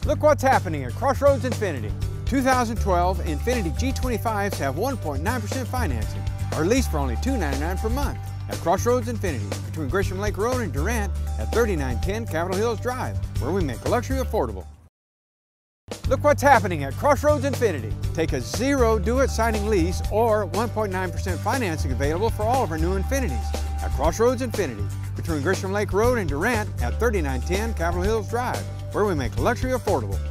Look what's happening at CrossRoads Infiniti. 2012 Infiniti G25s have 1.9% financing, or lease for only $299 per month. At CrossRoads Infiniti, between Gresham Lake Road and Durant at 3910 Capitol Hills Drive, where we make luxury affordable. Look what's happening at CrossRoads Infiniti. Take a zero do-it signing lease or 1.9% financing available for all of our new Infinitis. At CrossRoads Infiniti, between Gresham Lake Road and Durant at 3910 Capitol Hills Drive, where we make luxury affordable.